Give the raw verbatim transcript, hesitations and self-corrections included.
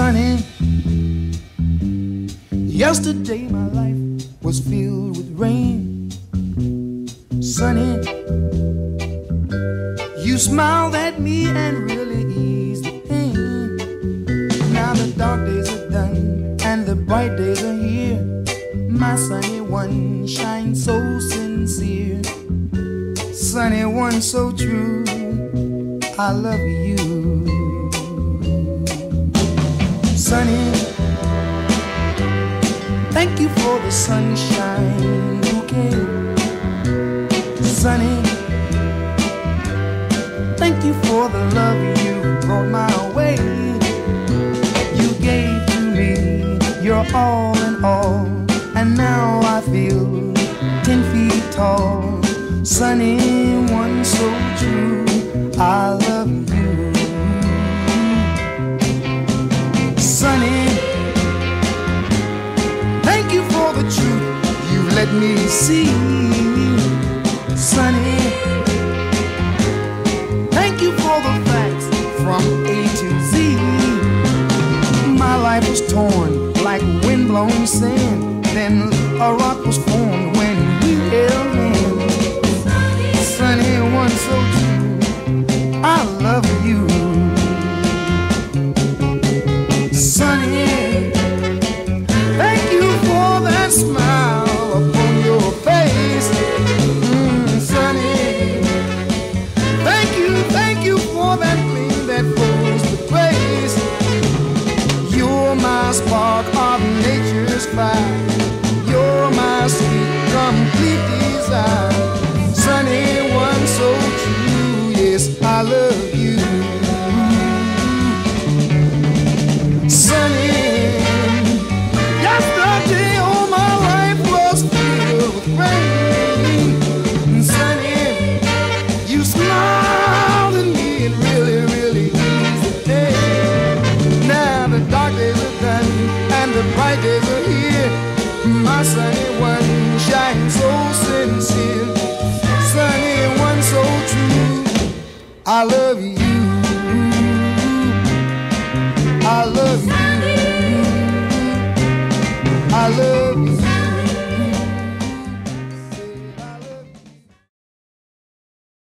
sunny. Yesterday my life was filled with rain. Sunny, you smiled at me and really eased the pain. Now the dark days are done and the bright days are here. My sunny one shines so sincere. Sunny one so true, I love you. Sunny, thank you for the sunshine bouquet. Sunny, thank you for the love you brought my way. You gave to me your all in all, and now I feel ten feet tall. Sunny one so true, I love you. Sunny, thank you for the truth you let me see. Sunny, thank you for the facts from A to Z. My life was torn like windblown sand, then a rock was formed when we held hands. Sunny one so true, I love you. Sunny, thank you for that smile upon your face. Mm, sunny, thank you, thank you for that gleam that flows with grace. You're my spark of nature's fire. You're my sweet, complete desire. Sunny one so true, yes, I love you. Sunny, yesterday all my life was filled with rain. Sunny, you smiled at me and really, really eased the day. Now the dark days are done and the bright days are here. My sunny one shines so sincere. Sunny one so true, I love you.